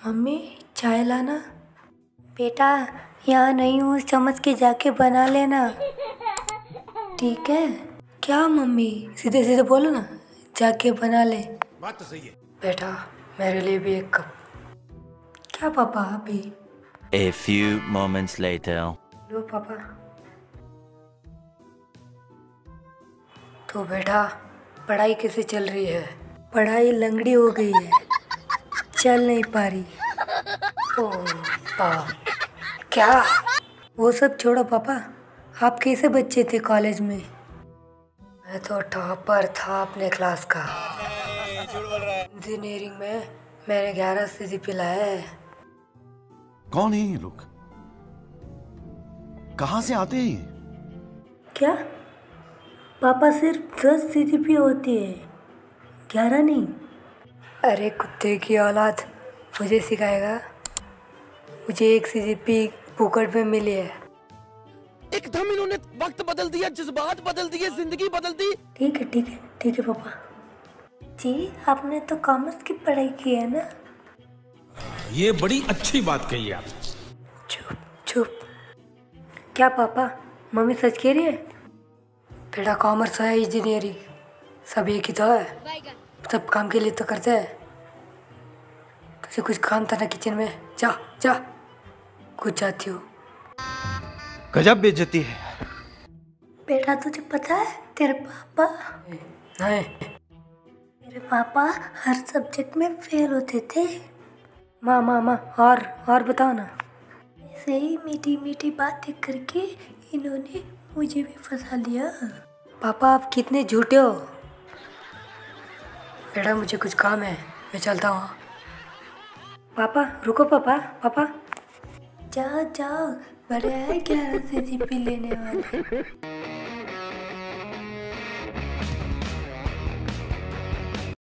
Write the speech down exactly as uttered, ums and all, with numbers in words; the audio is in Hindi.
मम्मी चाय लाना। बेटा यहाँ नहीं हूँ, समझ के जाके बना लेना, ठीक है? क्या मम्मी, सीधे सीधे बोलो ना, जाके बना ले। बात तो सही है बेटा मेरे लिए भी एक कप। क्या पापा अभी? A few moments later. लो पापा। तो बेटा पढ़ाई कैसे चल रही है? पढ़ाई लंगड़ी हो गई है, चल नहीं पा रही। ओ पापा क्या? वो सब छोड़ो पापा, आप कैसे बच्चे थे कॉलेज में? मैं तो टॉपर था अपने क्लास का। इंजीनियरिंग में मैंने ग्यारह सीजीपी लाया है। कौन है ये लोग? कहां से आते हैं ये? क्या पापा, सिर्फ दस सीजीपी होती है, ग्यारह नहीं? अरे कुत्ते की औलाद, मुझे सिखाएगा? मुझे एक सीजीपी फुकट में मिली है। एकदम इन्होंने वक्त बदल दिया, जज्बात बदल दिए, जिंदगी बदल दी। ठीक है ठीक है ठीक है पापा जी, आपने तो कॉमर्स की पढ़ाई की है ना? ये बड़ी अच्छी बात कही आप। चुप चुप। क्या पापा मम्मी सच कह रही है? बेटा कॉमर्स है, इंजीनियरिंग सब एक ही तो है, सब काम के लिए तो करते हैं। तुझे कुछ काम था ना किचन में, जा जा, कुछ जाती हो। गजब बेइज्जती है। बेटा तुझे पता है तेरे पापा नहीं, मेरे पापा हर सब्जेक्ट में फेल होते थे। माँ माँ माँ और और बताओ ना। ऐसे ही मीठी मीठी बातें करके इन्होंने मुझे भी फंसा लिया। पापा आप कितने झूठे हो। बेटा मुझे कुछ काम है, मैं चलता हूँ। पापा रुको, पापा पापा जाओ जाओ, बड़े आए ग्यारह से जीपी लेने वाले।